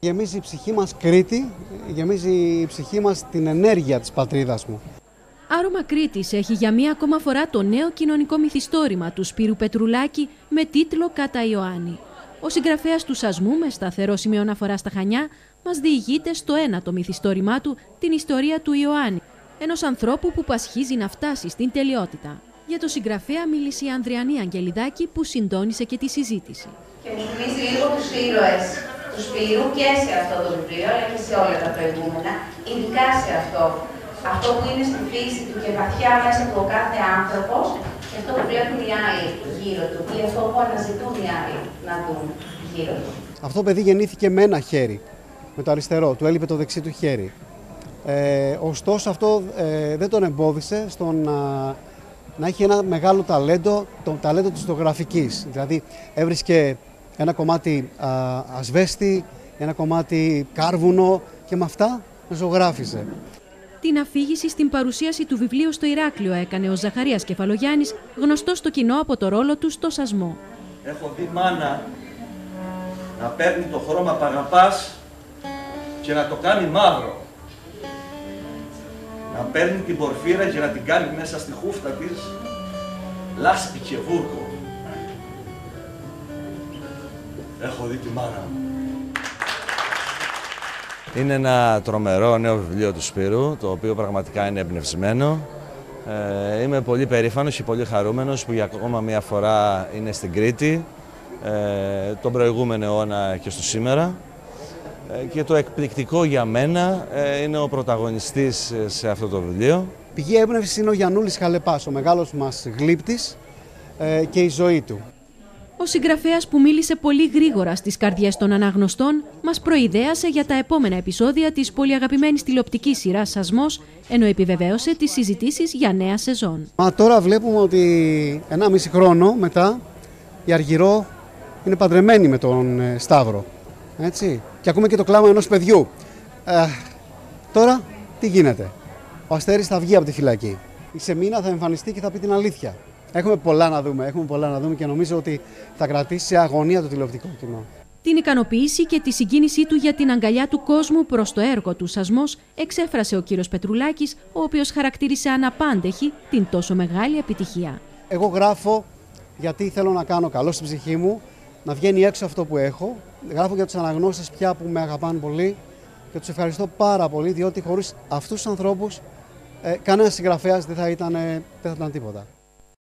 Γεμίζει η ψυχή μας Κρήτη, γεμίζει η ψυχή μας την ενέργεια της πατρίδας μου. Άρωμα Κρήτης έχει για μία ακόμα φορά το νέο κοινωνικό μυθιστόρημα του Σπύρου Πετρουλάκη με τίτλο «Κατά Ιωάννη». Ο συγγραφέας του Σασμού, με σταθερό σημείο αναφορά στα Χανιά, μας διηγείται στο ένατο μυθιστόρημά του την ιστορία του Ιωάννη, ενός ανθρώπου που πασχίζει να φτάσει στην τελειότητα. Για το συγγραφέα μίλησε η Ανδριανή Αγγελιδάκη, που συντόνισε και τη συζήτηση. Και μου θυμίζει λίγο τους ήρωες του Σπύρου και σε αυτό το βιβλίο, αλλά και σε όλα τα προηγούμενα, ειδικά σε αυτό. Αυτό που είναι στη φύση του και βαθιά μέσα του ο κάθε άνθρωπος, και αυτό που βλέπουν οι άλλοι γύρω του, ή αυτό που αναζητούν οι άλλοι να δουν γύρω του. Αυτό το παιδί γεννήθηκε με ένα χέρι, με το αριστερό, του έλειπε το δεξί του χέρι. Ωστόσο αυτό δεν τον εμπόδισε στο να έχει ένα μεγάλο ταλέντο, το ταλέντο της ζωγραφικής. Δηλαδή έβρισκε ένα κομμάτι ασβέστη, ένα κομμάτι κάρβουνο και με αυτά ζωγράφιζε. Την αφήγηση στην παρουσίαση του βιβλίου στο Ηράκλειο έκανε ο Ζαχαρίας Κεφαλογιάννης, γνωστός στο κοινό από το ρόλο του στο Σασμό. Έχω δει μάνα να παίρνει το χρώμα που αγαπάς και να το κάνει μαύρο. Να παίρνει την πορφύρα και να την κάνει μέσα στη χούφτα της λάσπη και βούρκο. Έχω δει τη μάνα μου. Είναι ένα τρομερό νέο βιβλίο του Σπύρου, το οποίο πραγματικά είναι εμπνευσμένο. Είμαι πολύ περήφανος και πολύ χαρούμενος που για ακόμα μία φορά είναι στην Κρήτη, τον προηγούμενο αιώνα και στο σήμερα. Και το εκπληκτικό για μένα είναι ο πρωταγωνιστής σε αυτό το βιβλίο. Πηγή έμπνευσης είναι ο Γιαννούλης Χαλεπάς, ο μεγάλος μας γλύπτης, και η ζωή του. Ο συγγραφέας, που μίλησε πολύ γρήγορα στις καρδιές των αναγνωστών, μας προειδέασε για τα επόμενα επεισόδια της πολύ αγαπημένης τηλεοπτικής σειράς Σασμός, ενώ επιβεβαίωσε τις συζητήσεις για νέα σεζόν. Τώρα βλέπουμε ότι 1,5 χρόνο μετά η Αργυρό είναι παντρεμένη με τον Σταύρο. Έτσι. Και ακούμε και το κλάμα ενός παιδιού. Τώρα τι γίνεται? Ο Αστέρης θα βγει από τη φυλακή. Η Σεμίνα θα εμφανιστεί και θα πει την αλήθεια. Έχουμε πολλά να δούμε και νομίζω ότι θα κρατήσει σε αγωνία το τηλεοπτικό κοινό. Την ικανοποίηση και τη συγκίνησή του για την αγκαλιά του κόσμου προς το έργο του Σασμός εξέφρασε ο κύριος Πετρουλάκης, ο οποίος χαρακτήρισε αναπάντεχη την τόσο μεγάλη επιτυχία. Εγώ γράφω γιατί θέλω να κάνω καλό στην ψυχή μου, να βγαίνει έξω αυτό που έχω. Γράφω για τους αναγνώστες πια που με αγαπάνε πολύ και τους ευχαριστώ πάρα πολύ, διότι χωρίς αυτούς τους ανθρώπους κανένας συγγραφέας δεν θα ήταν τίποτα.